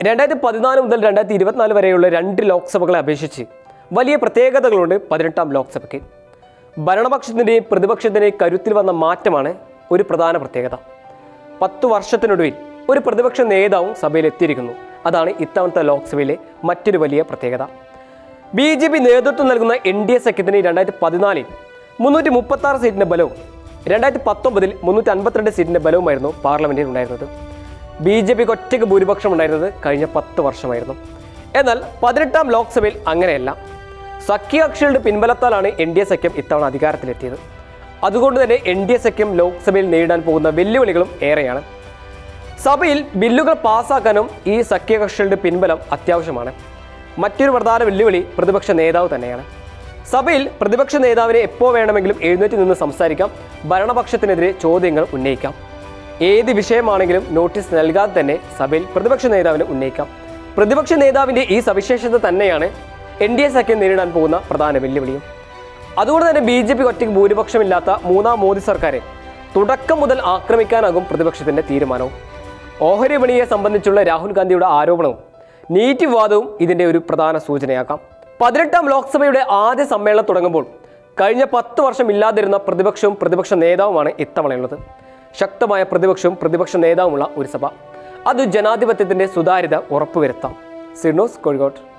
2014 മുതൽ 2024 വരെയുള്ള 2 ലോക്സഭകളെ അപേക്ഷിച്ച് വലിയ പ്രത്യേകതകളുണ്ട് 18ാം ലോക്സഭയ്ക്ക്. ഭരണപക്ഷത്തിൻ്റെയും പ്രതിപക്ഷത്തിൻ്റെയും കരുത്തിൽ വന്ന മാറ്റമാണ് ഒരു പ്രധാന പ്രത്യേകത. 10 വർഷത്തിനൊടുവിൽ ഒരു പ്രതിപക്ഷ നേതാവും സഭയിൽ എത്തിയിരിക്കുന്നു. അതാണ് ഇത്തവണത്തെ ലോക്സഭയിലെ മറ്റൊരു വലിയ പ്രത്യേകത. BJP നേതൃത്വം നൽകുന്ന NDA സഖ്യത്തിന് 2014 336 സീറ്റിൻ്റെ ബലവും 2019 352 സീറ്റിൻ്റെ ബലവുമായിരുന്നു പാർലമെൻറ്റിൽ ഉണ്ടായിരുന്നത്. BJPക്ക് ഒറ്റയ്ക്ക് ഭൂരിപക്ഷം ഉണ്ടായിരുന്നത് കഴിഞ്ഞ 10 വർഷമായിരുന്നു. എന്നാൽ 18ാം ലോക്സഭയിൽ അങ്ങനെയല്ല. സഖ്യകക്ഷികളുടെ പിൻബലത്താലാണ് NDA സഖ്യം ഇത്തവണ അധികാരത്തിലെത്തിയത്. അതുകൊണ്ട് തന്നെ NDA സഖ്യം ലോക്സഭയിൽ നേരിടാൻ പോകുന്ന വെല്ലുവിളികളും ഏറെയാണ്. സഭയിൽ ബില്ലുകൾ പാസ്സാക്കാനും ഈ സഖ്യകക്ഷികളുടെ പിൻബലം അത്യാവശ്യമാണ്. മറ്റൊരു പ്രധാന വെല്ലുവിളി പ്രതിപക്ഷ നേതാവ് തന്നെയാണ്. സഭയിൽ പ്രതിപക്ഷ നേതാവിനെ എപ്പോൾ വേണമെങ്കിലും എഴുന്നേറ്റ് നിന്ന് സംസാരിക്കാം, ഭരണപക്ഷത്തിനെതിരെ ചോദ്യങ്ങൾ ഉന്നയിക്കാം. ഏത് വിഷയമാണെങ്കിലും നോട്ടീസ് നൽകാതെ തന്നെ സഭയിൽ പ്രതിപക്ഷ നേതാവിനെ ഉന്നയിക്കാം. പ്രതിപക്ഷ നേതാവിൻ്റെ ഈ സവിശേഷത തന്നെയാണ് NDA സഖ്യം നേരിടാൻ പോകുന്ന പ്രധാന വെല്ലുവിളിയും. അതുകൊണ്ട് തന്നെ BJP ഒറ്റയ്ക്ക് ഭൂരിപക്ഷമില്ലാത്ത 3ാം മോദി സർക്കാരെ തുടക്കം മുതൽ ആക്രമിക്കാനാകും പ്രതിപക്ഷത്തിൻ്റെ തീരുമാനവും. ഓഹരി വിപണിയെ സംബന്ധിച്ചുള്ള രാഹുൽ ഗാന്ധിയുടെ ആരോപണവും നീറ്റ് വിവാദവും ഇതിൻ്റെ ഒരു പ്രധാന സൂചനയാകാം. 18ാം ലോക്സഭയുടെ ആദ്യ സമ്മേളനം തുടങ്ങുമ്പോൾ കഴിഞ്ഞ 10 വർഷം ഇല്ലാതിരുന്ന പ്രതിപക്ഷവും പ്രതിപക്ഷ നേതാവുമാണ് ഇത്തവണയുള്ളത്. ശക്തമായ പ്രതിപക്ഷവും പ്രതിപക്ഷ നേതാവുമുള്ള ഒരു സഭ. അത് ജനാധിപത്യത്തിൻ്റെ സുതാര്യത ഉറപ്പുവരുത്താം. C news Kozhikode.